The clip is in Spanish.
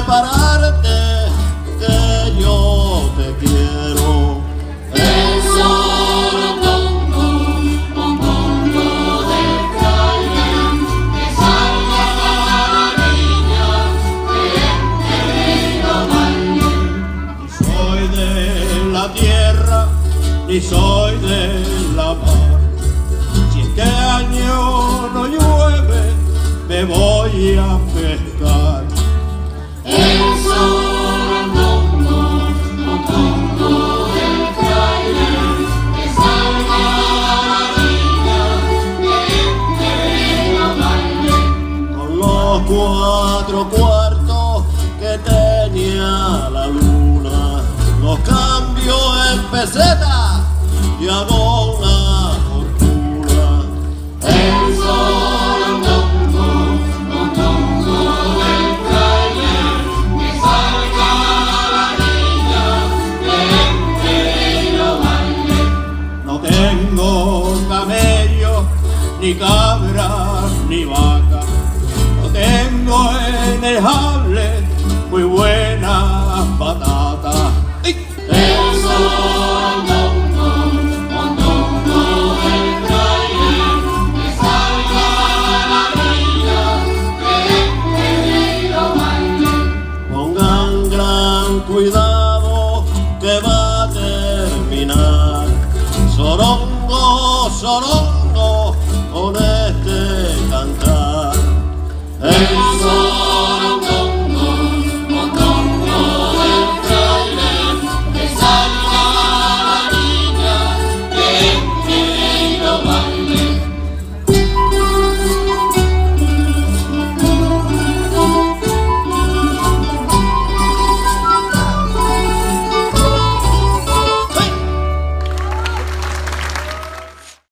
prepararte, que yo te quiero. El sorontongo, mondongo del fraile, que salga la niña, que entre y lo baile. Ni soy de la tierra, ni soy de la mar. Si este año no llueve, me voy a pescar. El sorontongo, mondongo del fraile, que salga la niña, que entre y lo baile. Con los 4 cuartos que tenía la luna, los cambio en pesetas y hago una fortuna. El sorontongo, mondongo del fraile, que salga la niña, que entre y lo baile. No tengo camello, ni cabra, ni vaca. No tengo en el jable muy buenas patatas. ¡Ay! El sorontongo, mondongo del fraile, que salga la niña, que entre y lo baile. Pongan gran cuidado que va a terminar. Sorongo, sorongo.